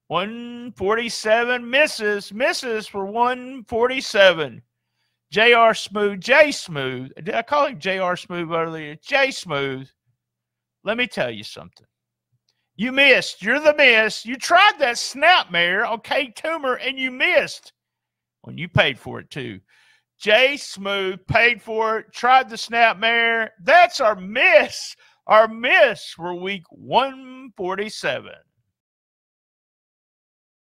147 misses for 147. J.R. Smooth, J Smooth. Did I call him J.R. Smooth earlier? J Smooth. Let me tell you something. You missed. You're the miss. You tried that snapmare on Kate Toomer and you missed. When you paid for it too. J Smooth paid for it, tried the snapmare. That's our miss. Our miss for week 147.